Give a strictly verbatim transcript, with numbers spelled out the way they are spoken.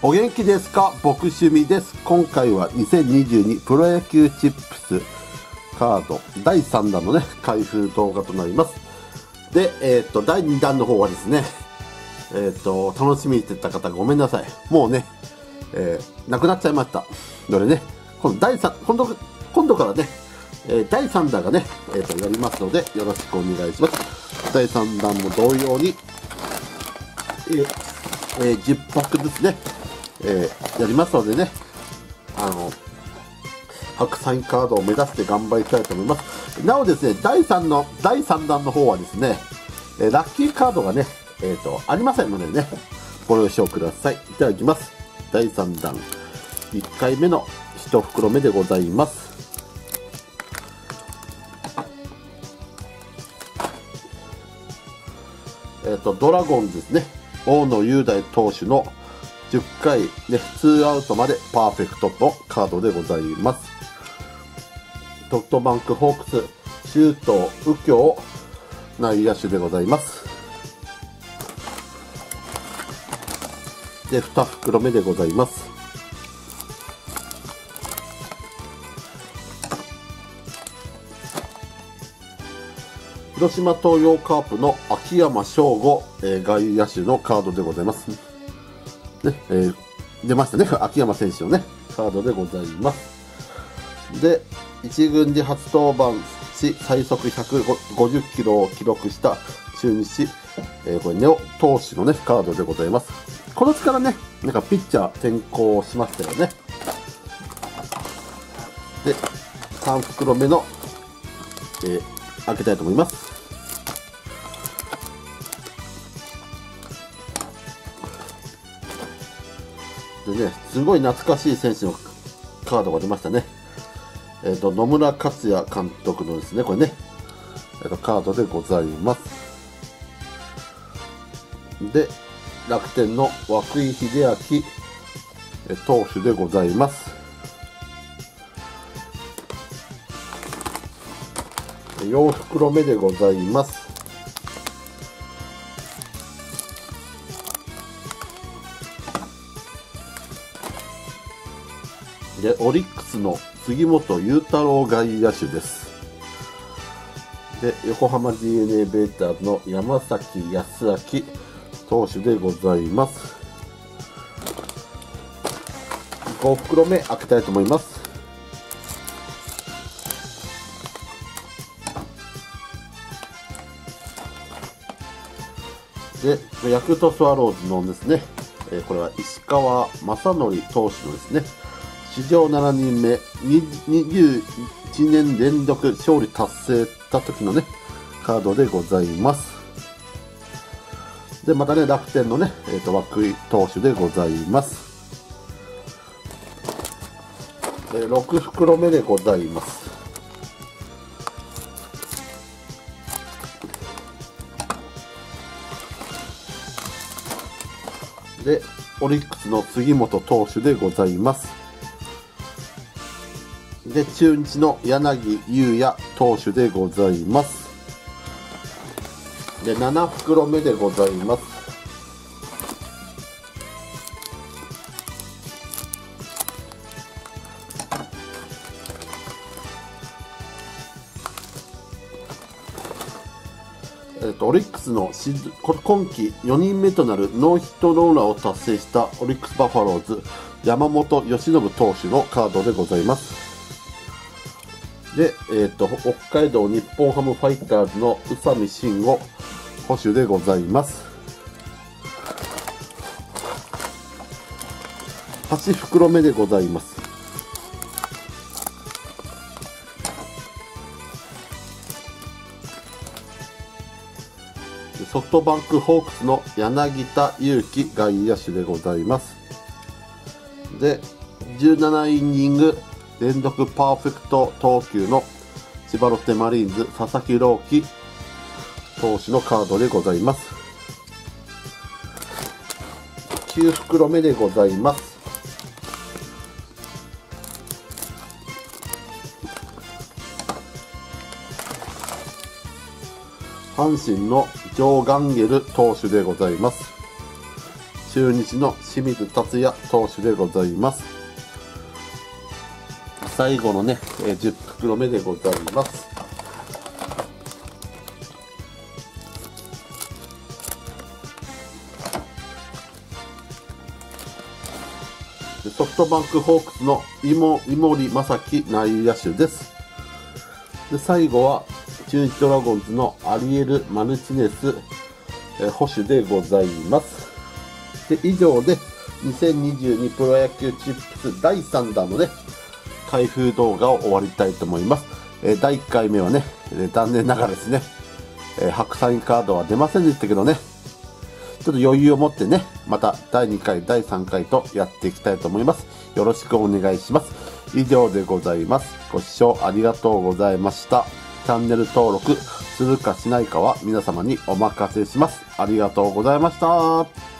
お元気ですか？僕趣味です。今回はにせんにじゅうにプロ野球チップスカードだいさんだんのね、開封動画となります。で、えっと、だいにだんの方はですね、えっと、楽しみにしてた方ごめんなさい。もうね、えー、なくなっちゃいました。のでね、今度だいさん、今度、今度からね、えー、だいさんだんがね、えっと、やりますので、よろしくお願いします。だいさんだんも同様に、えーえー、じゅっパックずつね、えー、やりますのでね、あの、白サインカードを目指して頑張りたいと思います。なおですね、だいさんの、だいさんだんの方はですね、えー、ラッキーカードがね、えっと、ありませんのでね、ご了承ください。いただきます。だいさんだん、いっかいめのいち袋目でございます。えっと、ドラゴンズですね、大野雄大投手のじゅっかい、ね、ツーアウトまでパーフェクトのカードでございます。ソフトバンクホークス、周東、右京、内野手でございます。で、に袋目でございます。広島東洋カープの秋山翔吾、えー、外野手のカードでございます。ね、えー、出ましたね。秋山選手のね、カードでございます。で、一軍で初登板し、最速ひゃくごじゅっキロを記録した中日、えー、これネオ投手のね、カードでございます。このうちからね、なんかピッチャー転向しましたよね。で、さん袋目の、えー、開けたいと思います。でね、すごい懐かしい選手のカードが出ましたね。えっと、野村克也監督のですね、これね、えっと、カードでございます。で、楽天の涌井秀明投手でございます。よん袋目でございます。で、オリックスの杉本裕太郎外野手です。で、横浜 ディーエヌエー ベイスターズの山崎康晃投手でございます。ご袋目開けたいと思います。で、ヤクルトスワローズのですね、えー、これは石川雅規投手のですね、史上しちにんめ、にじゅういちねん連続勝利達成した時のね、カードでございます。で、またね、楽天のね、えっと、涌井投手でございます。えろく袋目でございます。で、オリックスの杉本投手でございます。で、中日の柳裕也投手でございます。で、なな袋目でございます。えっと、オリックスの今季よにんめとなるノーヒットノーランを達成したオリックスバファローズ山本由伸投手のカードでございます。で、えっと、北海道日本ハムファイターズの宇佐美慎吾捕手でございます。はち袋目でございます。ソフトバンクホークスの柳田悠岐外野手でございます。で、じゅうななイニング連続パーフェクト投球の千葉ロッテマリーンズ佐々木朗希投手のカードでございます。きゅう袋目でございます。阪神のジョー・ガンゲル投手でございます。 中日の清水達也投手でございます。最後のね、えー、じゅっ袋目でございます。ソフトバンクホークスの井森正樹内野手です。で最後は中日ドラゴンズのアリエル・マルチネス、えー、捕手でございます。で以上でにせんにじゅうにプロ野球チップスだいさんだんのね開封動画を終わりたいと思います。えー、だいいっかいめはね、えー、残念ながらですね、えー、白サインカードは出ませんでしたけどね、ちょっと余裕を持ってね、まただいにかい、だいさんかいとやっていきたいと思います。よろしくお願いします。以上でございます。ご視聴ありがとうございました。チャンネル登録するかしないかは皆様にお任せします。ありがとうございました。